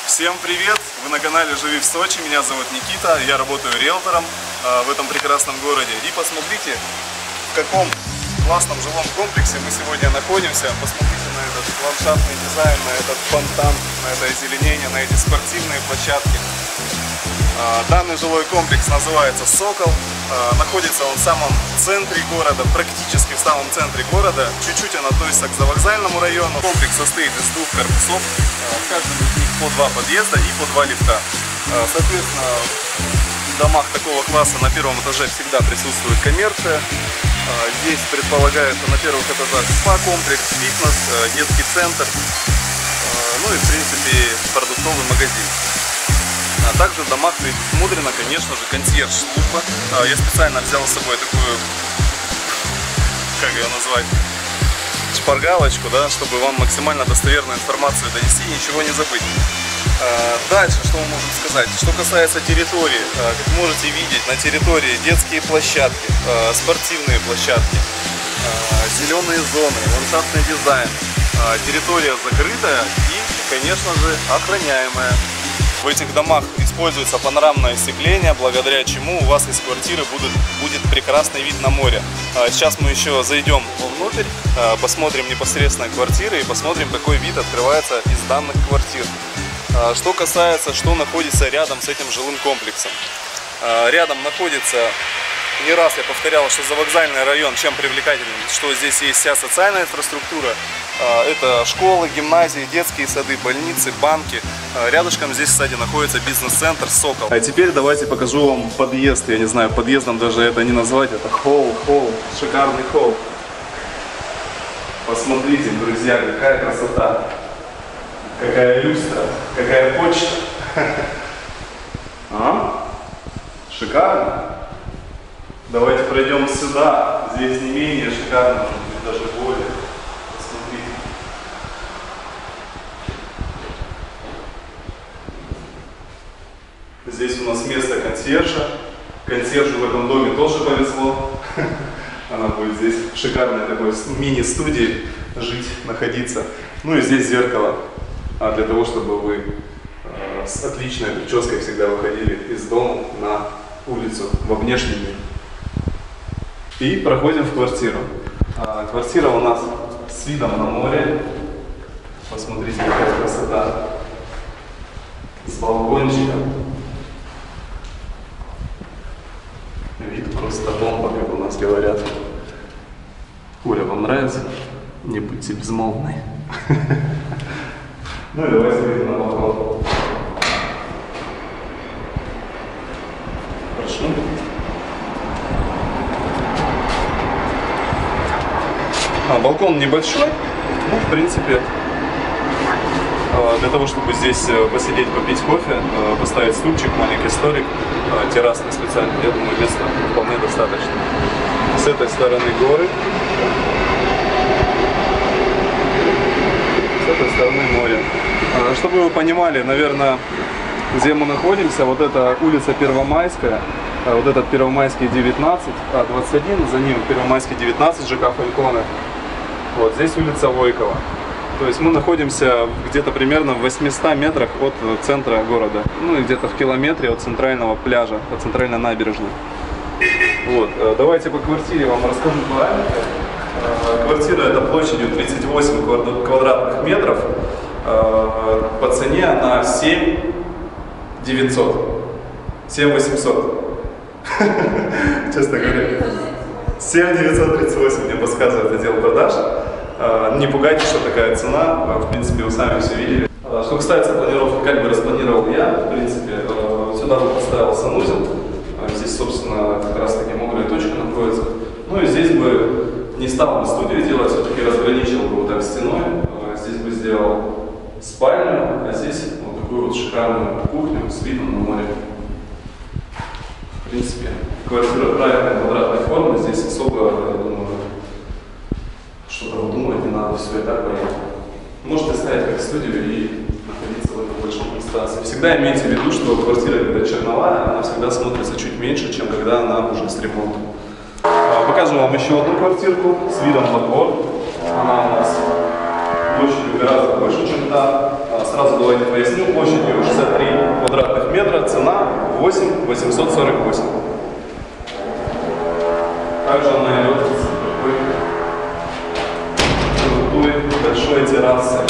Всем привет! Вы на канале Живи в Сочи, меня зовут Никита, я работаю риэлтором в этом прекрасном городе. И посмотрите, в каком классном жилом комплексе мы сегодня находимся. Посмотрите на этот ландшафтный дизайн, на этот фонтан, на это озеленение, на эти спортивные площадки. Данный жилой комплекс называется «Сокол». Находится он в самом центре города, практически в самом центре города. Чуть-чуть он относится к завокзальному району. Комплекс состоит из двух корпусов. В каждом из них по 2 подъезда и по 2 лифта. Соответственно, в домах такого класса на первом этаже всегда присутствует коммерция. Здесь предполагается на первых этажах спа-комплекс, фитнес, детский центр, ну и в принципе продуктовый магазин. А также в домах предусмотрена, конечно же, консьерж-служба. Я специально взял с собой такую, как ее назвать, шпаргалочку, да, чтобы вам максимально достоверную информацию донести и ничего не забыть. Дальше, что мы можем сказать? Что касается территории, как можете видеть, на территории детские площадки, спортивные площадки, зеленые зоны, ландшафтный дизайн. Территория закрытая и, конечно же, охраняемая. В этих домах используется панорамное остекление, благодаря чему у вас из квартиры будет прекрасный вид на море. Сейчас мы еще зайдем вовнутрь, посмотрим непосредственно квартиры и посмотрим, какой вид открывается из данных квартир. Что касается, что находится рядом с этим жилым комплексом. Рядом находится, не раз я повторял, что завокзальный район чем привлекателен, что здесь есть вся социальная инфраструктура. Это школы, гимназии, детские сады, больницы, банки. Рядышком здесь, кстати, находится бизнес-центр «Сокол». А теперь давайте покажу вам подъезд. Я не знаю, подъездом даже это не назвать. Это холл, шикарный холл. Посмотрите, друзья, какая красота. Какая люстра, какая почта. Шикарно. Давайте пройдем сюда. Здесь не менее шикарно, даже более. Посмотрите. Здесь у нас место консьержа. Консьержу в этом доме тоже повезло. Она будет здесь в шикарной такой мини-студии жить, находиться. Ну и здесь зеркало. Для того, чтобы вы с отличной прической всегда выходили из дома на улицу, во внешний мир. И проходим в квартиру. Квартира у нас с видом на море. Посмотрите, какая красота. С балкончиком. Вид просто бомба, как у нас говорят. Оля, вам нравится? Не будьте безмолвны. Ну и давайте выйдем на балкон. Хорошо. Балкон небольшой, ну, в принципе, для того, чтобы здесь посидеть, попить кофе, поставить стульчик, маленький столик, террасный специально, я думаю, места вполне достаточно. С этой стороны горы, с этой стороны море. Чтобы вы понимали, наверное, где мы находимся, вот это улица Первомайская, вот этот Первомайский 19, 21, за ним Первомайский 19, ЖК Фальконе. Вот здесь улица Войкова. То есть мы находимся где-то примерно в 800 метрах от центра города. Ну и где-то в километре от центрального пляжа, от центральной набережной. Вот. Давайте по квартире вам расскажу параметры. Квартира эта площадью 38 квадратных метров. По цене она 7900. 7800. Честно говоря. 7938 мне подсказывает отдел продаж. Не пугайтесь, что такая цена, в принципе, вы сами все видели. Что касается планировки, как бы распланировал я, в принципе, сюда бы поставил санузел. Здесь, собственно, как раз таки мокрая точка находится. Ну и здесь бы не стал бы студию делать, все-таки разграничил бы вот так стеной. Здесь бы сделал спальню, а здесь вот такую вот шикарную кухню с видом на море. В принципе, квартира правильной квадратной формы, здесь особо, я думаю, что-то выдумывать не надо, все и так понятно. Можете ставить как студию и находиться в этом большом пространстве. Всегда имейте в виду, что квартира, когда черновая, она всегда смотрится чуть меньше, чем когда она уже с ремонтом. Покажу вам еще одну квартирку с видом во двор. Она у нас площадью гораздо больше, чем та. Сразу давайте поясню. Площадью 63 квадратных метра, цена 8 848. Также она идет с такой большой террасой.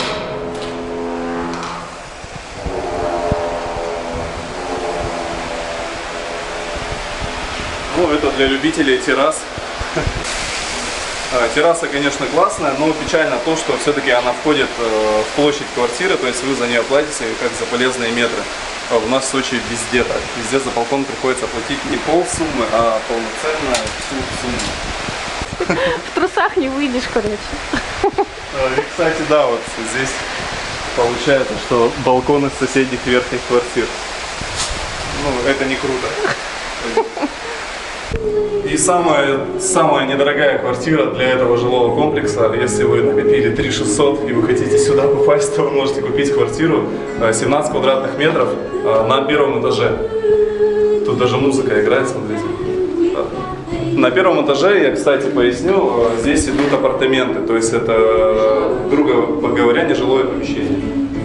Ну, это для любителей террас. Терраса, конечно, классная, но печально то, что все-таки она входит в площадь квартиры, то есть вы за нее платите как за полезные метры. У нас в Сочи везде так. Везде за балкон приходится платить не полсуммы, а полноценно всю сумму. В трусах не выйдешь, короче. И, кстати, да, вот здесь получается, что балконы соседних верхних квартир. Ну, это не круто. И самая недорогая квартира для этого жилого комплекса, если вы накопили 3600 и вы хотите сюда попасть, то вы можете купить квартиру 17 квадратных метров на первом этаже. Тут даже музыка играет, смотрите. На первом этаже, я, кстати, поясню, здесь идут апартаменты, то есть это, грубо говоря, нежилое помещение.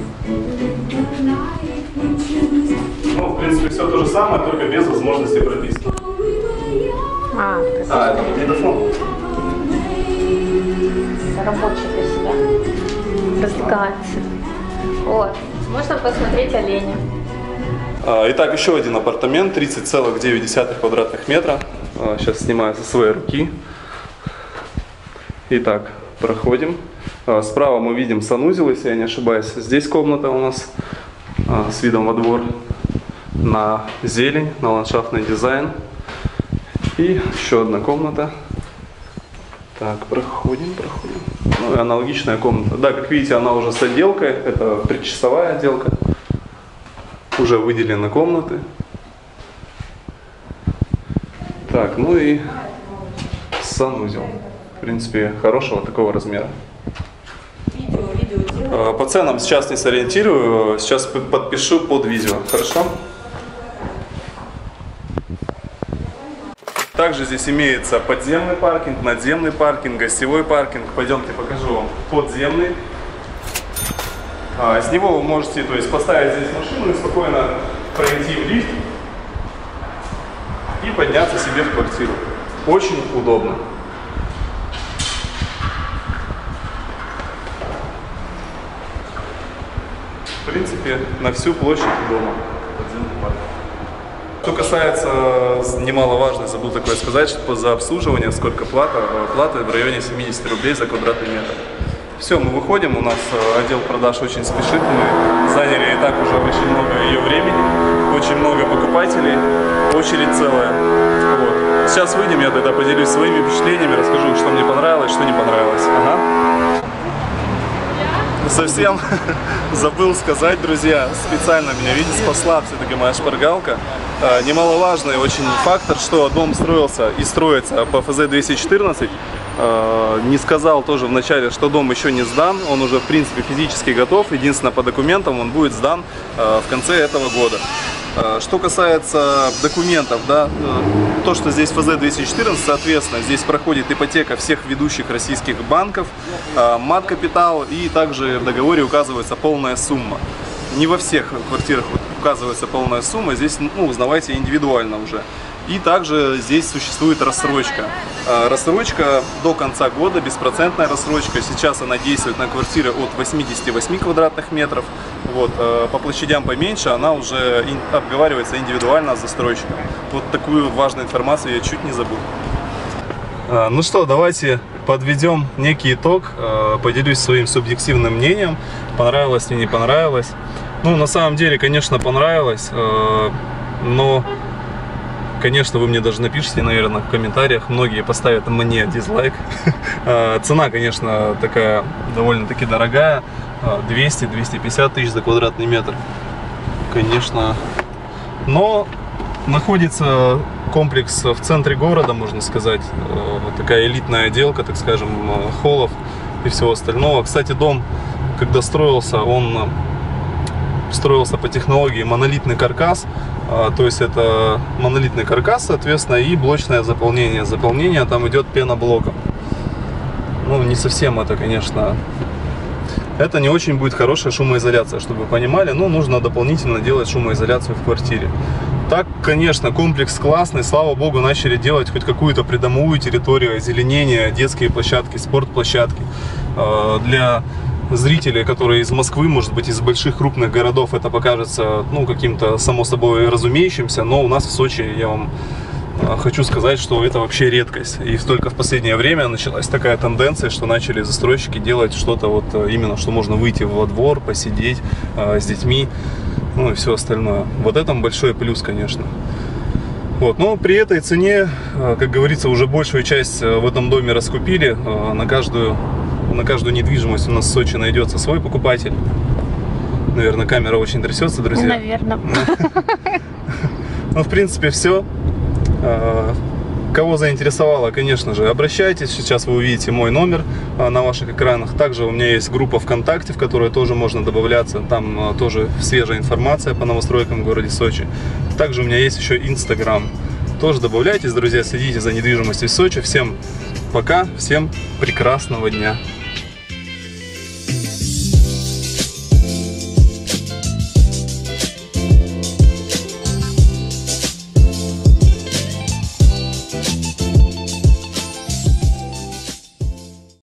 Ну, в принципе, все то же самое, только без возможности прописки. Это магнитофон. Рабочий для себя. Развлекаться. Вот. Можно посмотреть оленя. Итак, еще один апартамент, 30,9 квадратных метра. Сейчас снимаю со своей руки. Итак, проходим. Справа мы видим санузел, если я не ошибаюсь. Здесь комната у нас с видом во двор, на зелень, на ландшафтный дизайн. И еще одна комната. Так, проходим. Ну, и аналогичная комната. Да, как видите, она уже с отделкой. Это предчасовая отделка. Уже выделены комнаты. Так, ну и санузел. В принципе, хорошего такого размера. По ценам сейчас не сориентирую. Сейчас подпишу под видео. Хорошо? Также здесь имеется подземный паркинг, надземный паркинг, гостевой паркинг. Пойдемте покажу вам подземный. С него вы можете, то есть, поставить здесь машину и спокойно пройти в лифт и подняться себе в квартиру. Очень удобно. В принципе, на всю площадь дома. Подземный паркинг. Что касается, немаловажно, забыл такое сказать, что за обслуживание сколько плата в районе 70 рублей за квадратный метр. Все, мы выходим, у нас отдел продаж очень спешит, мы заняли и так уже очень много ее времени, очень много покупателей, очередь целая. Вот. Сейчас выйдем, я тогда поделюсь своими впечатлениями, расскажу, что мне понравилось, что не понравилось. Ага. Совсем забыл сказать, друзья, специально меня, видите, спасла все-таки моя шпаргалка. Немаловажный очень фактор, что дом строился и строится по ФЗ-214. Не сказал тоже в начале, что дом еще не сдан, он уже в принципе физически готов, единственное по документам он будет сдан в конце этого года. Что касается документов, да, то, что здесь ФЗ-214, соответственно, здесь проходит ипотека всех ведущих российских банков, мат-капитал, и также в договоре указывается полная сумма. Не во всех квартирах указывается полная сумма, здесь, ну, узнавайте индивидуально уже. И также здесь существует рассрочка. Рассрочка до конца года, беспроцентная рассрочка. Сейчас она действует на квартиры от 88 квадратных метров. Вот, по площадям поменьше она уже обговаривается индивидуально с застройщиком. Вот такую важную информацию я чуть не забыл. Ну что, давайте подведем некий итог. Поделюсь своим субъективным мнением. Понравилось или не понравилось. Ну, на самом деле, конечно, понравилось. Но... Конечно, вы мне даже напишите, наверное, в комментариях. Многие поставят мне дизлайк. Цена, конечно, такая довольно-таки дорогая. 200-250 тысяч за квадратный метр. Конечно. Но находится комплекс в центре города, можно сказать. Такая элитная отделка, так скажем, холлов и всего остального. Кстати, дом, когда строился, он строился по технологии монолитный каркас. То есть это монолитный каркас, соответственно, и блочное заполнение. Заполнение там идет пеноблоком. Ну, не совсем это, конечно, это не очень будет хорошая шумоизоляция, чтобы вы понимали, но нужно дополнительно делать шумоизоляцию в квартире. Так, конечно, комплекс классный, слава богу, начали делать хоть какую-то придомовую территорию, озеленение, детские площадки, спортплощадки. Для зрителей, которые из Москвы, может быть, из больших крупных городов, это покажется, ну, каким-то само собой разумеющимся, но у нас в Сочи, я вам хочу сказать, что это вообще редкость. И только в последнее время началась такая тенденция, что начали застройщики делать что-то вот именно, что можно выйти во двор, посидеть с детьми, ну и все остальное. Вот это большой плюс, конечно. Вот. Но при этой цене, как говорится, уже большую часть в этом доме раскупили. На каждую недвижимость у нас в Сочи найдется свой покупатель. Наверное, камера очень трясется, друзья. Наверное. Ну, в принципе, все. Кого заинтересовало, конечно же, обращайтесь. Сейчас вы увидите мой номер на ваших экранах. Также у меня есть группа ВКонтакте, в которую тоже можно добавляться. Там тоже свежая информация по новостройкам в городе Сочи. Также у меня есть еще Инстаграм. Тоже добавляйтесь, друзья, следите за недвижимостью в Сочи. Всем пока, всем прекрасного дня.